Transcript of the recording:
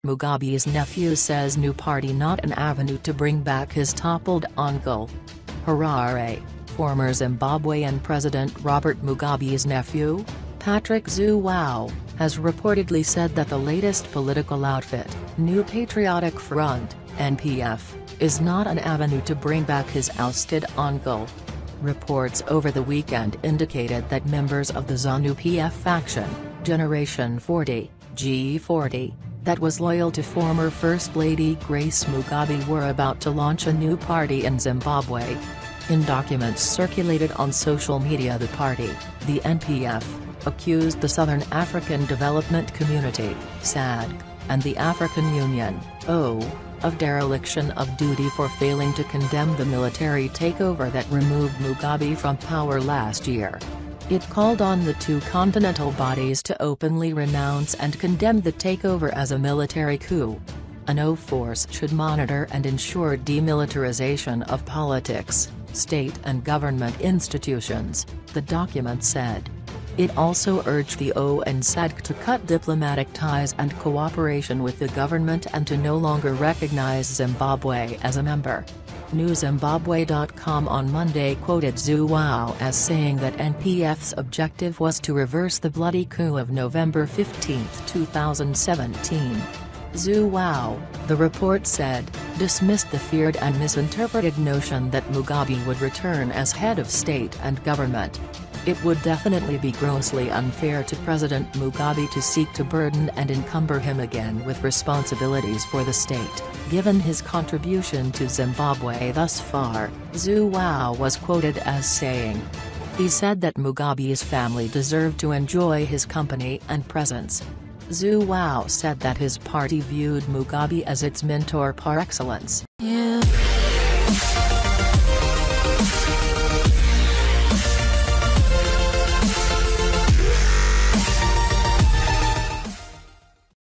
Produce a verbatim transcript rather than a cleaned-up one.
Mugabe's nephew says new party not an avenue to bring back his toppled uncle. Harare, former Zimbabwean President Robert Mugabe's nephew, Patrick Zhuwao, has reportedly said that the latest political outfit, New Patriotic Front, N P F, is not an avenue to bring back his ousted uncle. Reports over the weekend indicated that members of the Zanu-P F faction, Generation forty, G forty, that was loyal to former First Lady Grace Mugabe were about to launch a new party in Zimbabwe. In documents circulated on social media, the party, the N P F, accused the Southern African Development Community, S A D C, and the African Union, O, of dereliction of duty for failing to condemn the military takeover that removed Mugabe from power last year. It called on the two continental bodies to openly renounce and condemn the takeover as a military coup. An O force should monitor and ensure demilitarization of politics, state and government institutions, the document said. It also urged the O and S A D C to cut diplomatic ties and cooperation with the government and to no longer recognize Zimbabwe as a member. New Zimbabwe dot com on Monday quoted Zhuwao as saying that N P F's objective was to reverse the bloody coup of November fifteenth two thousand seventeen. Zhuwao, the report said, dismissed the feared and misinterpreted notion that Mugabe would return as head of state and government. It would definitely be grossly unfair to President Mugabe to seek to burden and encumber him again with responsibilities for the state, given his contribution to Zimbabwe thus far, Zhuwao was quoted as saying. He said that Mugabe's family deserved to enjoy his company and presence. Zhuwao said that his party viewed Mugabe as its mentor par excellence.